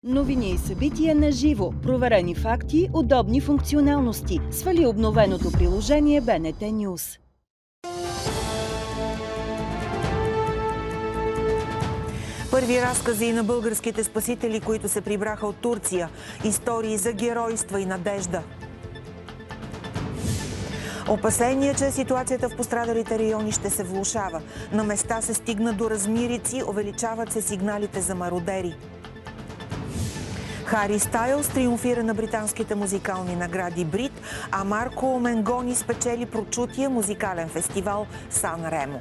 Новини и събития на живо, проверени факти, удобни функционалности. Свали обновеното приложение БНТ News. Първи разкази на българските спасители, които се прибраха от Турция. Истории за геройства и надежда. Опасения, че ситуацията в пострадалите райони ще се влошава. На места се стигна до размирици, увеличават се сигналите за мародери. Хари Стайлс триумфира на британските музикални награди Брит, а Марко Менгони спечели прочутия музикален фестивал Сан Ремо.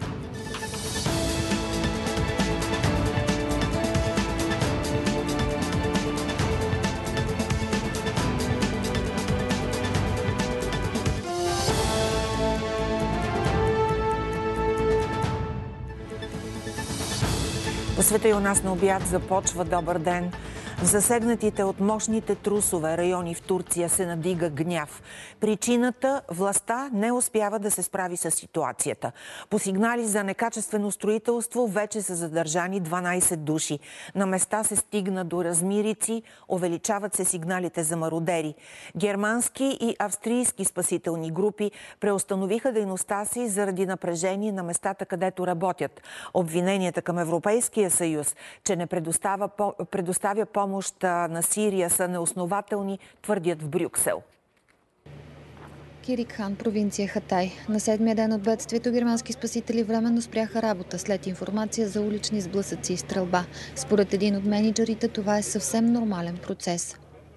По света и у нас на обяд започва добър ден. В засегнатите от мощните трусове райони в Турция се надига гняв. Причината – властта не успява да се справи с ситуацията. По сигнали за некачествено строителство вече са задържани 12 души. На места се стигна до размирици, увеличават се сигналите за мародери. Германски и австрийски спасителни групи преустановиха дейността си заради напрежение на местата, където работят. Обвиненията към Европейския съюз, че не предоставя помощ на Сирия, са неоснователни, твърдят в Брюксел. Кирикхан, провинция Хатай. На седмия ден от бедствието германски спасители временно спряха работа след информация за улични сблъсъци и стрелба. Според един от мениджърите това е съвсем нормален процес.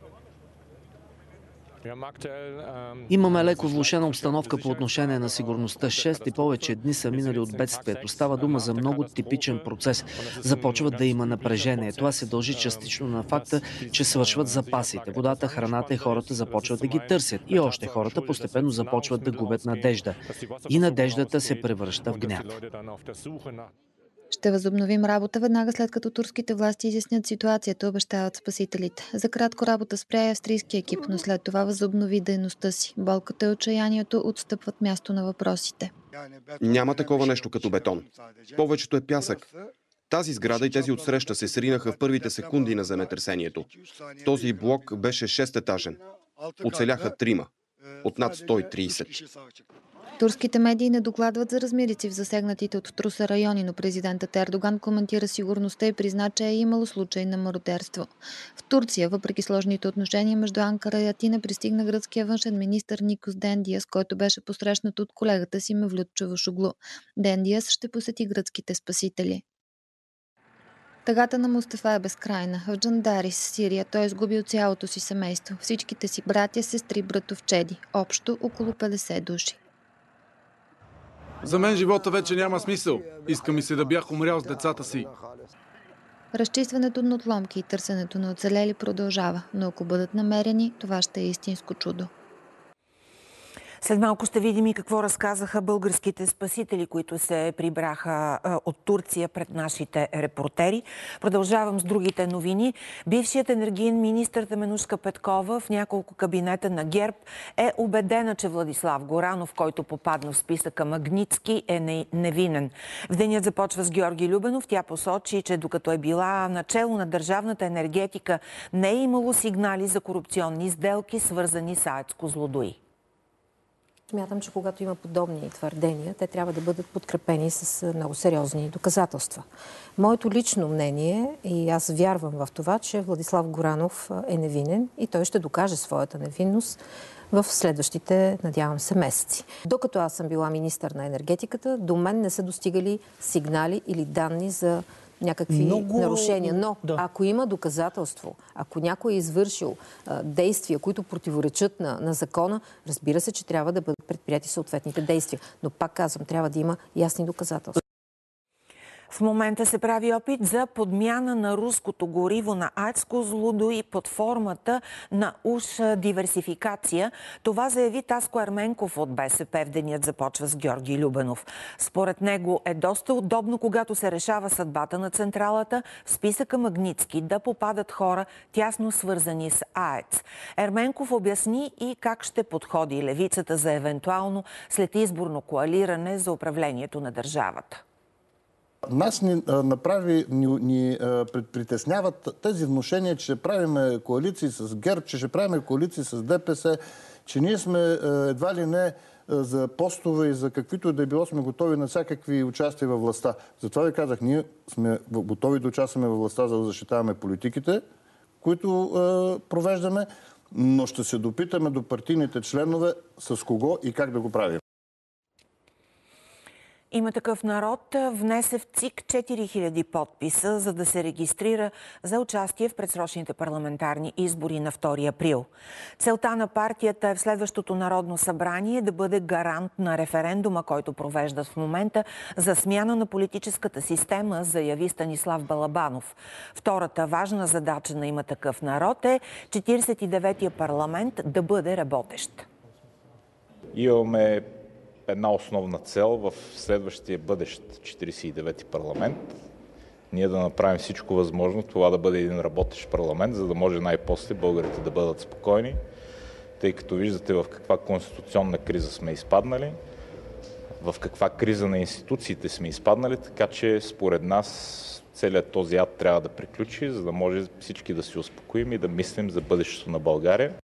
Имаме леко влошена обстановка по отношение на сигурността. 6 и повече дни са минали от бедствието. Става дума за много типичен процес. Започва да има напрежение. Това се дължи частично на факта, че свършват запасите. Водата, храната и хората започват да ги търсят. И още хората постепенно започват да губят надежда. И надеждата се превръща в гняв. Ще възобновим работа веднага след като турските власти изяснят ситуацията, обещават спасителите. За кратко работа спря и австрийски екип, но след това възобнови дейността си. Болката и отчаянието отстъпват място на въпросите. Няма такова нещо като бетон. Повечето е пясък. Тази сграда и тези отсреща се сринаха в първите секунди на земетресението. Този блок беше 6-етажен. Оцеляха 3 от над 130. Турските медии не докладват за размирици в засегнатите от труса райони, но президентът Ердоган коментира сигурността и призна, че е имало случаи на мародерство. В Турция, въпреки сложните отношения между Анкара и Атина, пристигна гръцкия външен министър Никос Дендиас, който беше посрещнат от колегата си Мевлют Чавушоглу. Дендиас ще посети гръцките спасители. Тъгата на Мустафа е безкрайна. В Джандарис, Сирия, той е изгубил цялото си семейство. Всичките си братя, сестри, братовчеди. Общо около 50 души. За мен живота вече няма смисъл. Иска ми се да бях умрял с децата си. Разчистването на отломки и търсенето на оцелели продължава, но ако бъдат намерени, това ще е истинско чудо. След малко ще видим и какво разказаха българските спасители, които се прибраха от Турция пред нашите репортери. Продължавам с другите новини. Бившият енергиен министър Теменужка Петкова в няколко кабинета на ГЕРБ е убедена, че Владислав Горанов, който попадна в списъка Магнитски, е невинен. В денят започва с Георги Любенов. Тя посочи, че докато е била начело на държавната енергетика, не е имало сигнали за корупционни сделки, свързани с АЕЦ Козлодуй. Смятам, че когато има подобни твърдения, те трябва да бъдат подкрепени с много сериозни доказателства. Моето лично мнение, и аз вярвам в това, че Владислав Горанов е невинен и той ще докаже своята невинност в следващите, надявам се, месеци. Докато аз съм била министър на енергетиката, до мен не са достигали сигнали или данни за някакви нарушения. Но ако има доказателство, ако някой е извършил действия, които противоречат на закона, разбира се, че трябва да бъдат предприяти съответните действия. Но пак казвам, трябва да има ясни доказателства. В момента се прави опит за подмяна на руското гориво на АЕЦ Козлодуй под формата на уж диверсификация. Това заяви Таско Ерменков от БСП в денят започва с Георги Любенов. Според него е доста удобно, когато се решава съдбата на централата, в списъка Магнитски да попадат хора тясно свързани с АЕЦ. Ерменков обясни и как ще подходи левицата за евентуално след изборно коалиране за управлението на държавата. Нас ни притесняват тези внушения, че ще правим коалиции с ГЕРБ, че ще правим коалиции с ДПС, че ние сме едва ли не за постове и за каквито да било сме готови на всякакви участия във властта. Затова ви казах, ние сме готови да участваме във властта, за да защитаваме политиките, които провеждаме, но ще се допитаме до партийните членове с кого и как да го правим. Има такъв народ внесе в ЦИК 4000 подписа, за да се регистрира за участие в предсрочните парламентарни избори на 2 април. Целта на партията е в следващото Народно събрание да бъде гарант на референдума, който провеждат в момента за смяна на политическата система, заяви Станислав Балабанов. Втората важна задача на Има такъв народ е 49-я парламент да бъде работещ. Имаме една основна цел в следващия бъдещ 49-ти парламент. Ние да направим всичко възможно това да бъде един работещ парламент, за да може най-после българите да бъдат спокойни, тъй като виждате в каква конституционна криза сме изпаднали, в каква криза на институциите сме изпаднали, така че според нас целият този ад трябва да приключи, за да може всички да се успокоим и да мислим за бъдещето на България.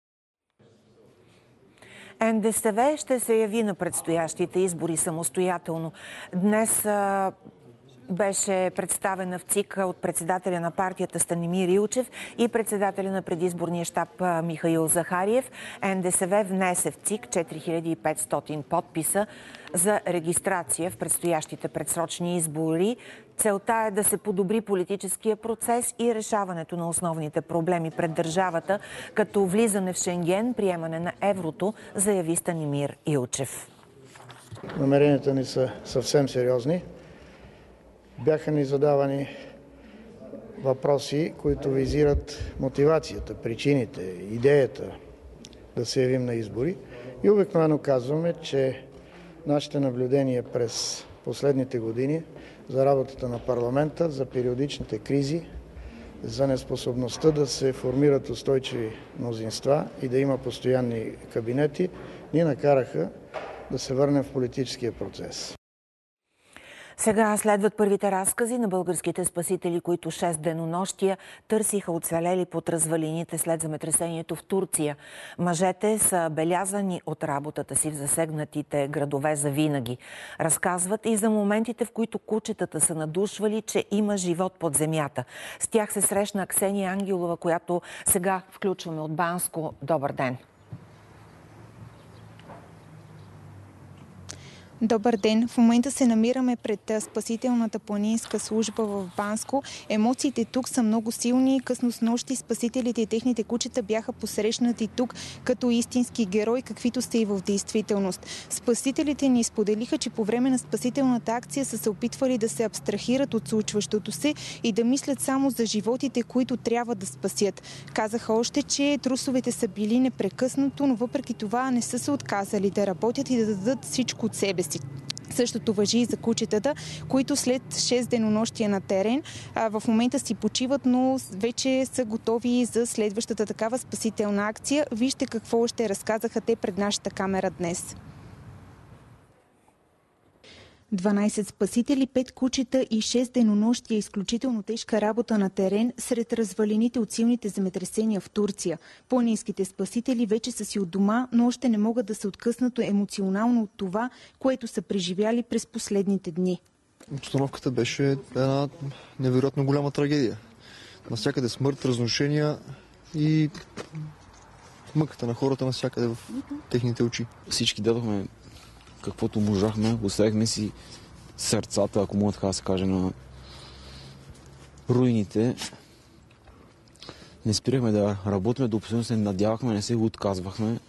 НДСВ ще се яви на предстоящите избори самостоятелно. Днес беше представена в ЦИК от председателя на партията Станимир Илчев и председателя на предизборния щаб Михаил Захариев. НДСВ внесе в ЦИК 4500 подписа за регистрация в предстоящите предсрочни избори. Целта е да се подобри политическия процес и решаването на основните проблеми пред държавата, като влизане в Шенген, приемане на еврото, заяви Станимир Илчев. Намеренията ни са съвсем сериозни. Бяха ни задавани въпроси, които визират мотивацията, причините, идеята да се явим на избори. И обикновено казваме, че нашите наблюдения през последните години за работата на парламента, за периодичните кризи, за неспособността да се формират устойчиви мнозинства и да има постоянни кабинети, ни накараха да се върнем в политическия процес. Сега следват първите разкази на българските спасители, които 6 денонощия търсиха оцелели под развалините след земетресението в Турция. Мъжете са белязани от работата си в засегнатите градове завинаги. Разказват и за моментите, в които кучетата са надушвали, че има живот под земята. С тях се срещна Ксения Ангелова, която сега включваме от Банско. Добър ден! Добър ден! В момента се намираме пред спасителната планинска служба в Банско. Емоциите тук са много силни. Късно снощи спасителите и техните кучета бяха посрещнати тук като истински герои, каквито са и в действителност. Спасителите ни споделиха, че по време на спасителната акция са се опитвали да се абстрахират от случващото се и да мислят само за животите, които трябва да спасят. Казаха още, че трусовете са били непрекъснато, но въпреки това не са се отказали да работят и да дадат всичко от себе си. Същото важи и за кучетата, които след 6 денонощия на терен в момента си почиват, но вече са готови за следващата такава спасителна акция. Вижте какво ще разказаха те пред нашата камера днес. 12 спасители, 5 кучета и 6 денонощия. Изключително тежка работа на терен сред развалините от силните земетресения в Турция. Планинските спасители вече са си от дома, но още не могат да се откъснат емоционално от това, което са преживяли през последните дни. Обстановката беше една невероятно голяма трагедия. Навсякъде смърт, разрушения и мъката на хората навсякъде в техните очи. Всички дадохме каквото можахме, оставихме си сърцата, ако мога така да се каже, на руините. Не спирахме да работим, до последно се надявахме, не се го отказвахме.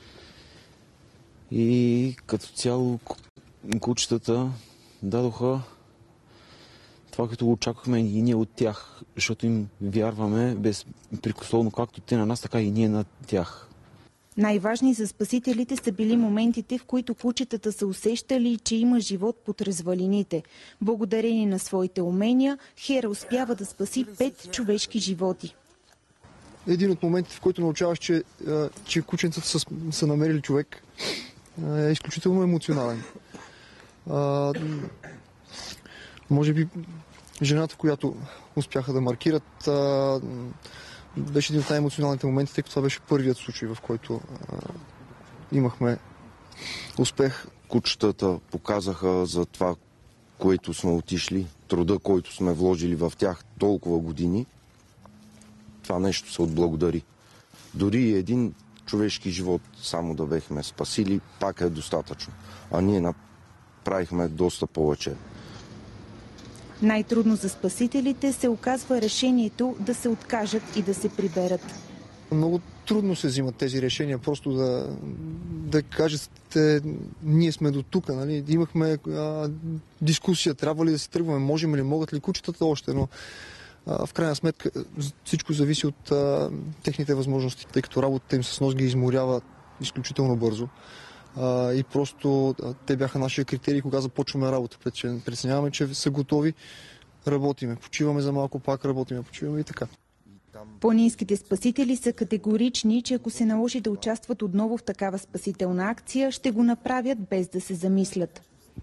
И като цяло кучетата дадоха това, което очаквахме и ние от тях, защото им вярваме безпрекословно, както те на нас, така и ние на тях. Най-важни за спасителите са били моментите, в които кучетата са усещали, че има живот под развалините. Благодарение на своите умения, Хера успява да спаси 5 човешки животи. Един от моментите, в който научаваш, че кученцата са намерили човек, е изключително емоционален. Може би жената, която успяха да маркират, беше един от най-емоционалните моменти, тъй като това беше първият случай, в който имахме успех. Кучетата показаха за това, което сме отишли, труда, който сме вложили в тях толкова години. Това нещо се отблагодари. Дори един човешки живот само да бехме спасили, пак е достатъчно. А ние направихме доста повече. Най-трудно за спасителите се оказва решението да се откажат и да се приберат. Много трудно се взимат тези решения, просто да кажете, ние сме до тук, нали? Имахме дискусия, трябва ли да се тръгваме, можем ли, могат ли кучетата още, но в крайна сметка всичко зависи от техните възможности, тъй като работата им с нос ги изморява изключително бързо. И просто те бяха нашия критерий, кога започваме работа. Преценяваме, че са готови, работиме, почиваме за малко, пак работиме, почиваме и така. Планинските спасители са категорични, че ако се наложи да участват отново в такава спасителна акция, ще го направят без да се замислят.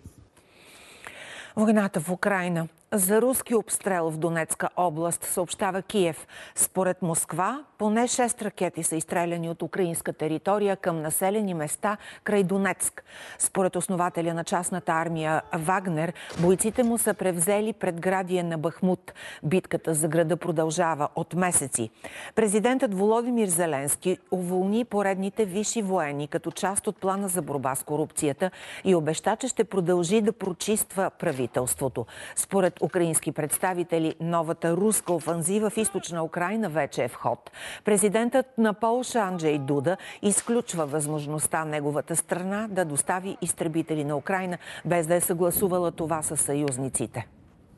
Войната в Украйна. За руски обстрел в Донецка област съобщава Киев. Според Москва, поне 6 ракети са изстреляни от украинска територия към населени места край Донецк. Според основателя на частната армия Вагнер, бойците му са превзели предградие на Бахмут. Битката за града продължава от месеци. Президентът Володимир Зеленски уволни поредните висши военни като част от плана за борба с корупцията и обеща, че ще продължи да прочиства правителството. Според украински представители, новата руска офанзива в източна Украйна вече е в ход. Президентът на Полша Анджей Дуда изключва възможността неговата страна да достави изтребители на Украйна, без да е съгласувала това със съюзниците.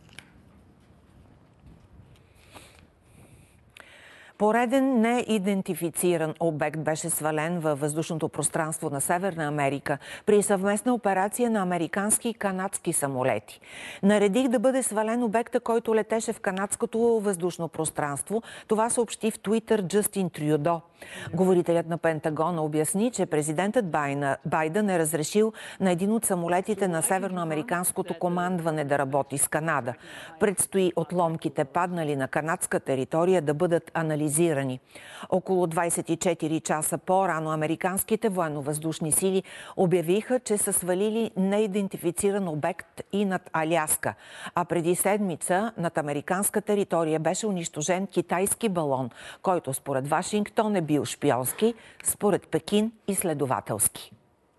Пореден неидентифициран обект беше свален във въздушното пространство на Северна Америка при съвместна операция на американски и канадски самолети. Наредих да бъде свален обекта, който летеше в канадското въздушно пространство. Това съобщи в Твитър Джастин Трюдо. Говорителят на Пентагона обясни, че президентът Байден е разрешил на един от самолетите на северноамериканското командване да работи с Канада. Предстои отломките, паднали на канадска територия, да бъдат анализирани. Около 24 часа по-рано американските военно-въздушни сили обявиха, че са свалили неидентифициран обект и над Аляска. А преди седмица над американска територия беше унищожен китайски балон, който според Вашингтон е бил шпионски, според Пекин изследователски.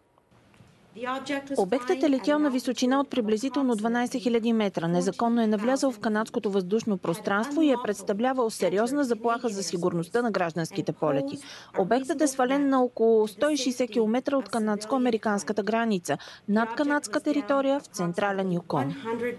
Обектът е летял на височина от приблизително 12 000 метра. Незаконно е навлязъл в канадското въздушно пространство и е представлявал сериозна заплаха за сигурността на гражданските полети. Обектът е свален на около 160 км от канадско-американската граница, над канадска територия в централен Юкон.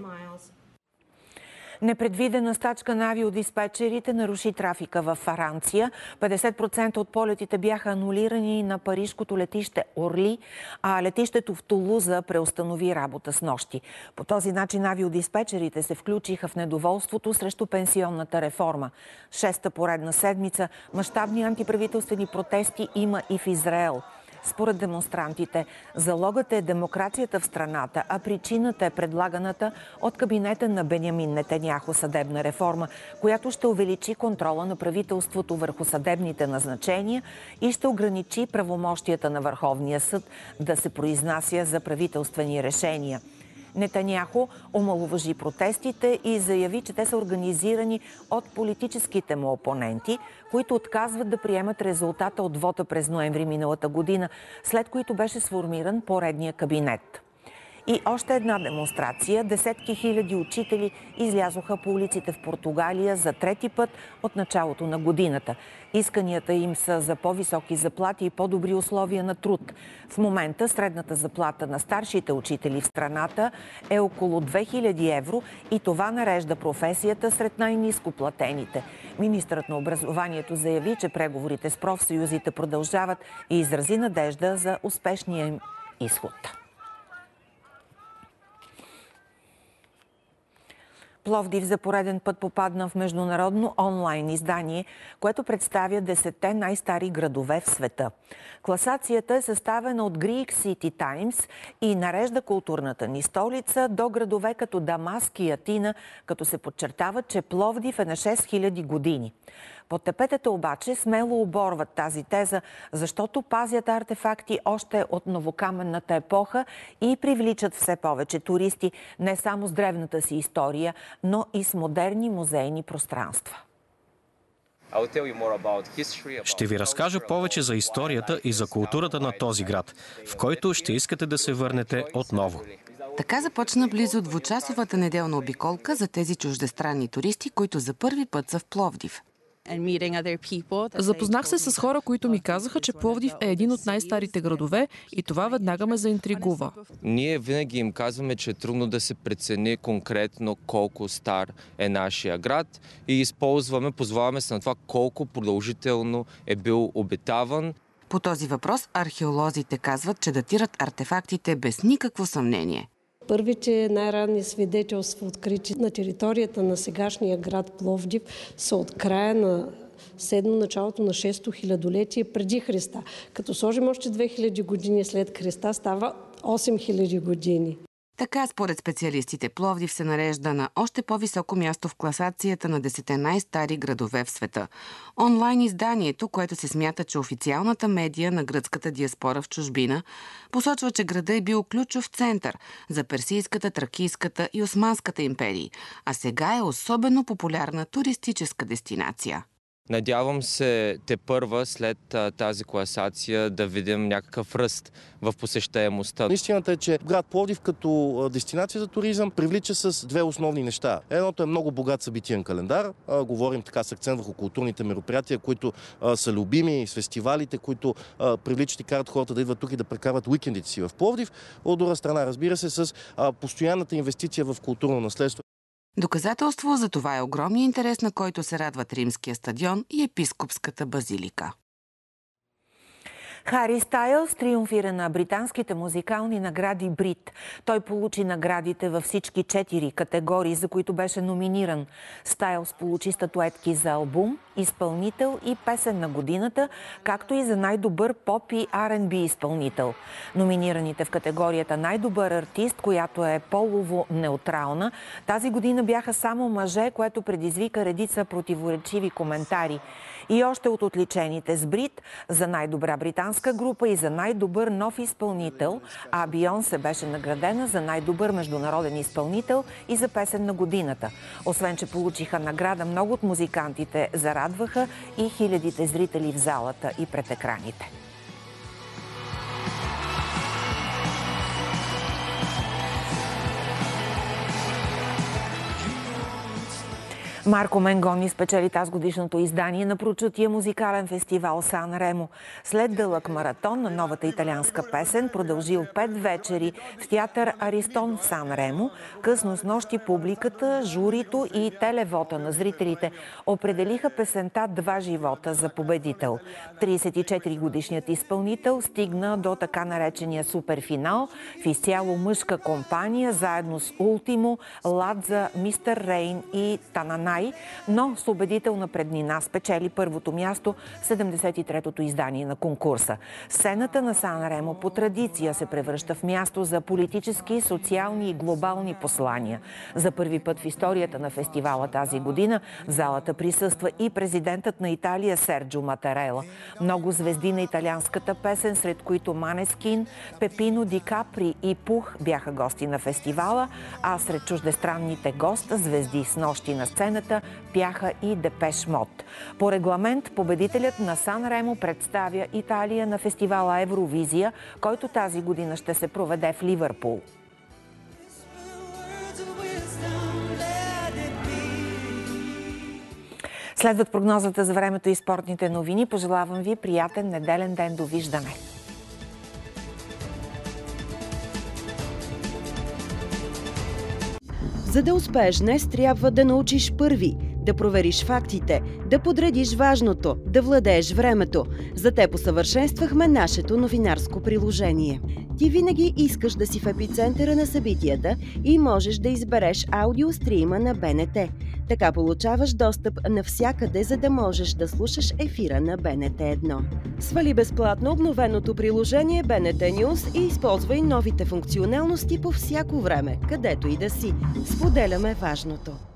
Непредвидена стачка на авиодиспетчерите наруши трафика във Франция. 50% от полетите бяха анулирани на парижкото летище Орли, а летището в Тулуза преустанови работа снощи. По този начин авиодиспетчерите се включиха в недоволството срещу пенсионната реформа. 6-та поредна седмица мащабни антиправителствени протести има и в Израел. Според демонстрантите, залогът е демокрацията в страната, а причината е предлаганата от кабинета на Бенямин Нетаняху съдебна реформа, която ще увеличи контрола на правителството върху съдебните назначения и ще ограничи правомощията на Върховния съд да се произнася за правителствени решения. Нетаняху омаловажи протестите и заяви, че те са организирани от политическите му опоненти, които отказват да приемат резултата от вота през ноември миналата година, след които беше сформиран поредния кабинет. И още една демонстрация. Десетки хиляди учители излязоха по улиците в Португалия за трети път от началото на годината. Исканията им са за по-високи заплати и по-добри условия на труд. В момента средната заплата на старшите учители в страната е около 2000 евро и това нарежда професията сред най-ниско платените. Министърът на образованието заяви, че преговорите с профсъюзите продължават и изрази надежда за успешния им изход. Пловдив за пореден път попадна в международно онлайн издание, което представя 10-те най-стари градове в света. Класацията е съставена от Greek City Times и нарежда културната ни столица до градове като Дамаск и Атина, като се подчертава, че Пловдив е на 6000 години. Под тепетата обаче смело оборват тази теза, защото пазят артефакти още от новокаменната епоха и привличат все повече туристи не само с древната си история, но и с модерни музейни пространства. Ще ви разкажа повече за историята и за културата на този град, в който ще искате да се върнете отново. Така започна близо двучасовата неделна обиколка за тези чуждестранни туристи, които за първи път са в Пловдив. Запознах се с хора, които ми казаха, че Пловдив е един от най-старите градове и това веднага ме заинтригува. Ние винаги им казваме, че е трудно да се прецени конкретно колко стар е нашия град и позоваваме се на това колко продължително е бил обитаван. По този въпрос археолозите казват, че датират артефактите без никакво съмнение. Първите най-ранни свидетелства, открити на територията на сегашния град Пловдив, са от края на 7-то, началото на 6-то хилядолетие преди Христа. Като сложим още 2000 години след Христа, става 8000 години. Така, според специалистите, Пловдив се нарежда на още по-високо място в класацията на 10 най-стари градове в света. Онлайн изданието, което се смята, че официалната медия на гръцката диаспора в чужбина, посочва, че града е бил ключов център за персийската, тракийската и османската империи, а сега е особено популярна туристическа дестинация. Надявам се тепърва след тази класация да видим някакъв ръст в посещаемостта. Истината е, че град Пловдив като дестинация за туризъм привлича с две основни неща. Едното е много богат събитиен календар. Говорим така с акцент върху културните мероприятия, които са любими, с фестивалите, които привличат и карат хората да идват тук и да прекарват уикендите си в Пловдив. От друга страна, разбира се, с постоянната инвестиция в културно наследство. Доказателство за това е огромният интерес, на който се радват Римския стадион и Епископската базилика. Хари Стайлс триумфира на британските музикални награди Брит. Той получи наградите във всички 4 категории, за които беше номиниран. Стайлс получи статуетки за албум, изпълнител и песен на годината, както и за най-добър поп и R&B изпълнител. Номинираните в категорията най-добър артист, която е полово неутрална, тази година бяха само мъже, което предизвика редица противоречиви коментари. И още от отличените с Брит за най-добра британска група и за най-добър нов изпълнител, а Бейонсе беше наградена за най-добър международен изпълнител и за песен на годината. Освен, че получиха награда, много от музикантите зарадваха и хилядите зрители в залата и пред екраните. Марко Менгони спечели тазгодишното издание на прочутия музикален фестивал Сан Ремо. След дълъг маратон на новата италианска песен, продължил 5 вечери в театър Аристон в Сан Ремо, късно с нощи публиката, журито и телевота на зрителите определиха песента «Два живота» за победител. 34-годишният изпълнител стигна до така наречения суперфинал в изцяло мъжка компания, заедно с Ултимо, Ладза, Мистер Рейн и Тананай, но с убедителна преднина спечели първото място в 73-то издание на конкурса. Сцената на Сан Ремо по традиция се превръща в място за политически, социални и глобални послания. За първи път в историята на фестивала тази година в залата присъства и президентът на Италия Серджо Матарела. Много звезди на италианската песен, сред които Манескин, Пепино Ди Капри и Пух бяха гости на фестивала, а сред чуждестранните госта, звезди с нощи на сцената, пяха и Депеш Мод. По регламент победителят на Сан Ремо представя Италия на фестивала Евровизия, който тази година ще се проведе в Ливърпул. Следват прогнозата за времето и спортните новини. Пожелавам ви приятен неделен ден. Довиждане! За да успееш днес, трябва да научиш първи. да провериш фактите, да подредиш важното, да владееш времето. За теб усъвършенствахме нашето новинарско приложение. Ти винаги искаш да си в епицентъра на събитията и можеш да избереш аудиострима на БНТ. Така получаваш достъп навсякъде, за да можеш да слушаш ефира на БНТ 1. Свали безплатно обновеното приложение БНТ News и използвай новите функционалности по всяко време, където и да си. Споделяме важното.